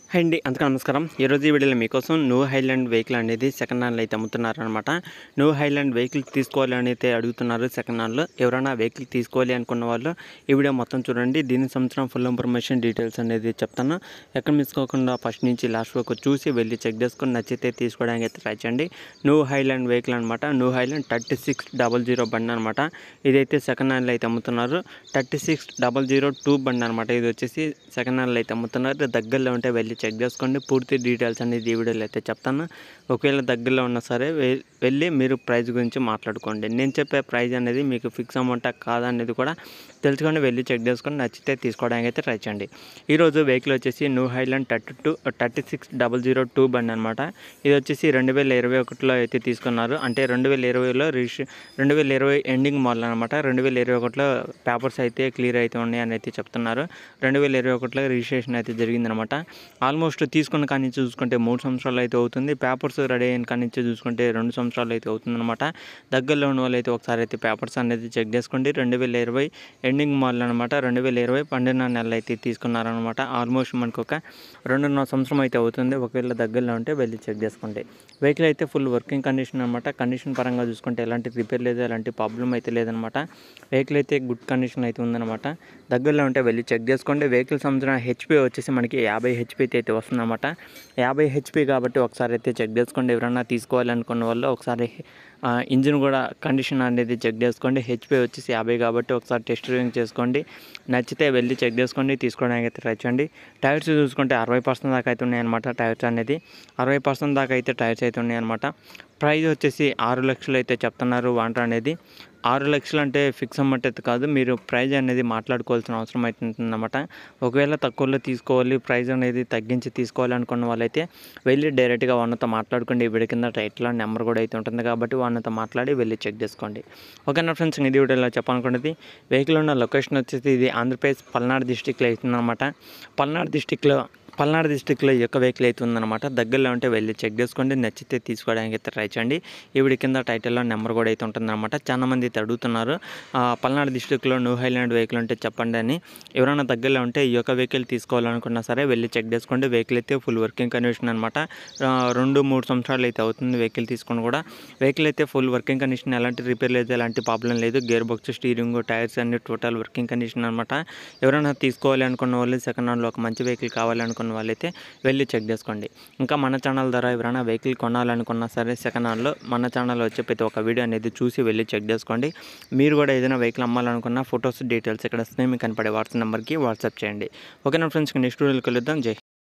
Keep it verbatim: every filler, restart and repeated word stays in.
Hi అండి, అందరికీ నమస్కారం. ఈరోజు ఈ వీడియోలో మీకోసం న్యూ హైలాండ్ వెహికల్ అనేది సెకండ్ హ్యాండ్లో అయితే అమ్ముతున్నారనమాట. న్యూ హైలాండ్ వెహికల్ తీసుకోవాలి అని అయితే అడుగుతున్నారు సెకండ్ హ్యాండ్లో. ఎవరైనా వెహికల్ తీసుకోవాలి అనుకున్న వాళ్ళు ఈ వీడియో మొత్తం చూడండి. దీని సంవత్సరం ఫుల్ ఇన్ఫర్మేషన్ డీటెయిల్స్ అనేది చెప్తాను. ఎక్కడ మిస్ కాకుండా ఫస్ట్ నుంచి లాస్ట్ వరకు చూసి వెళ్ళి చెక్ చేసుకొని నచ్చితే తీసుకోవడానికి అయితే ట్రై చేయండి. న్యూ హైలాండ్ వెహికల్ అనమాట. New Highland thirty six double zero బండి అనమాట. ఇదైతే సెకండ్ హ్యాండ్లో అయితే అమ్ముతున్నారు. Thirty six double zero two బండి అనమాట. ఇది వచ్చేసి సెకండ్ హ్యాండ్లో అయితే అమ్ముతున్నారు. దగ్గరలో ఉంటే వెళ్ళి చెక్ చేసుకోండి. పూర్తి డీటెయిల్స్ అనేది ఈ వీడియోలో అయితే చెప్తాను. ఒకవేళ దగ్గరలో ఉన్నా సరే వెళ్ళి మీరు ప్రైస్ గురించి మాట్లాడుకోండి. నేను చెప్పే ప్రైస్ అనేది మీకు ఫిక్స్ అమౌంటా కాదా అనేది కూడా తెలుసుకొని వెళ్ళి చెక్ చేసుకొని నచ్చితే తీసుకోవడానికి అయితే ట్రై చేయండి. ఈరోజు వెహికల్ వచ్చేసి new Highland thirty two thirty six double zero two బండి అనమాట. ఇది వచ్చేసి రెండు వేల ఇరవై ఒకటిలో అయితే తీసుకున్నారు. అంటే రెండు వేల ఇరవైలో రిజిస్ట్రే రెండు వేల ఇరవై ఎండింగ్ మోడల్ అనమాట. రెండు వేల ఇరవై ఒకటిలో పేపర్స్ అయితే క్లియర్ అయితే ఉన్నాయని అయితే చెప్తున్నారు. రెండు వేల ఇరవై ఒకటిలో రిజిస్ట్రేషన్ అయితే జరిగిందనమాట. ఆల్మోస్ట్ తీసుకున్న కానీ చూసుకుంటే మూడు సంవత్సరాలు అయితే అవుతుంది. పేపర్స్ రెడీ అయిన కానీ చూసుకుంటే రెండు సంవత్సరాలు అయితే అవుతుందన్నమాట. దగ్గరలో ఉన్న వాళ్ళు అయితే ఒకసారి అయితే పేపర్స్ అనేది చెక్ చేసుకోండి. రెండు వేల ఇరవై ఎండింగ్ మోడల్ అనమాట. రెండు వేల ఇరవై పన్నెండున్నర నెలలు అయితే తీసుకున్నారనమాట. ఆల్మోస్ట్ మనకు ఒక రెండున్నర సంవత్సరం అయితే అవుతుంది. ఒకవేళ దగ్గరలో ఉంటే వెళ్ళి చెక్ చేసుకోండి. వెహికల్ అయితే ఫుల్ వర్కింగ్ కండిషన్ అనమాట. కండిషన్ పరంగా చూసుకుంటే ఎలాంటి రిపేర్ లేదు, ఎలాంటి ప్రాబ్లం అయితే లేదనమాట. వెహికల్ అయితే గుడ్ కండిషన్ అయితే ఉందన్నమాట. దగ్గరలో ఉంటే వెళ్ళి చెక్ చేసుకోండి. వెహికల్ సంబంధించిన హెచ్పి వచ్చేసి మనకి యాభై హెచ్పి అయితే వస్తుందన్నమాట. యాభై హెచ్పి కాబట్టి ఒకసారి అయితే చెక్ చేసుకోండి. ఎవరైనా తీసుకోవాలనుకున్న వాళ్ళు ఒకసారి ఇంజిన్ కూడా కండిషన్ అనేది చెక్ చేసుకోండి. హెచ్పి వచ్చేసి యాభై కాబట్టి ఒకసారి టెస్ట్ డ్రైవింగ్ చేసుకోండి. నచ్చితే వెళ్ళి చెక్ చేసుకోండి, తీసుకోవడానికి అయితే ట్రై చేయండి. టైర్స్ చూసుకుంటే అరవై పర్సెంట్ దాకా అయితే ఉన్నాయన్నమాట. టైర్స్ అనేది అరవై పర్సెంట్ దాకా అయితే టైర్స్ అయితే ఉన్నాయన్నమాట. ప్రైస్ వచ్చేసి ఆరు లక్షలు అయితే చెప్తున్నారు వాంటర్ అనేది. ఆరు లక్షలు అంటే ఫిక్స్ అమౌంట్ అయితే కాదు, మీరు ప్రైజ్ అనేది మాట్లాడుకోవాల్సిన అవసరం అయితే ఉంటుందన్నమాట. ఒకవేళ తక్కువలో తీసుకోవాలి, ప్రైజ్ అనేది తగ్గించి తీసుకోవాలి అనుకున్న వాళ్ళైతే వెళ్ళి డైరెక్ట్గా వాళ్ళతో మాట్లాడుకోండి. వీడి కింద టైటిల్లో నెంబర్ కూడా అయితే ఉంటుంది కాబట్టి వాళ్ళతో మాట్లాడి వెళ్ళి చెక్ చేసుకోండి. ఓకేనా ఫ్రెండ్స్, ఇది వీడియోలో చెప్పాలనుకున్నది వెహికల్ ఉన్న లొకేషన్ వచ్చేసి ఇది ఆంధ్రప్రదేశ్ పల్నాడు డిస్టిక్లో అవుతుందన్నమాట. పల్నాడు డిస్టిక్లో పల్నాడు డిస్టిక్లో ఈ యొక్క వెహికల్ అయితే ఉందన్నమాట. దగ్గరలో ఉంటే వెళ్ళి చెక్ చేసుకోండి. నచ్చితే తీసుకోవడానికి అయితే ట్రై చేయండి. ఈవిడి కింద టైటిల్లో నెంబర్ కూడా అయితే ఉంటుందన్నమాట. చాలా మంది అయితే అడుగుతున్నారు పల్నాడు డిస్టిక్లో న్యూ హైలాండ్ వెహికల్ ఉంటే చెప్పండి అని. ఎవరైనా దగ్గరలో ఉంటే ఈ యొక్క వెహికల్ తీసుకోవాలనుకున్నా సరే వెళ్ళి చెక్ చేసుకోండి. వెహికల్ అయితే ఫుల్ వర్కింగ్ కండిషన్ అనమాట. రెండు మూడు సంవత్సరాలు అయితే అవుతుంది వెహికల్ తీసుకొని కూడా. వెహికల్ అయితే ఫుల్ వర్కింగ్ కండిషన్, ఎలాంటి రిపేర్ లేదు, ఎలాంటి ప్రాబ్లం లేదు. గేర్ బాక్స్, స్టీరింగ్, టైర్స్ అన్ని టోటల్ వర్కింగ్ కండిషన్ అనమాట. ఎవరైనా తీసుకోవాలి అనుకున్న వాళ్ళు, సెకండ్ హ్యాండ్లో ఒక మంచి వెహికల్ కావాలనుకున్న వాళ్ళైతే వెళ్ళి చెక్ చేసుకోండి. ఇంకా మన ఛానల్ ద్వారా ఎవరైనా వెహికల్ కొనాలనుకున్నా సరే సెకండ్ హ్యాండ్లో మన ఛానల్లో వచ్చే ప్రతి ఒక్క వీడియో అనేది చూసి వెళ్ళి చెక్ చేసుకోండి. మీరు కూడా ఏదైనా వెహికల్ అమ్మాలనుకున్న ఫొటోస్ డీటెయిల్స్ ఇక్కడ స్క్రీన్ మీకు కనపడే వాట్సాప్ నెంబర్కి వాట్సాప్ చేయండి. ఓకేనా ఫ్రెండ్స్, నెక్స్ట్ వీడియోలో కలుద్దాం. జై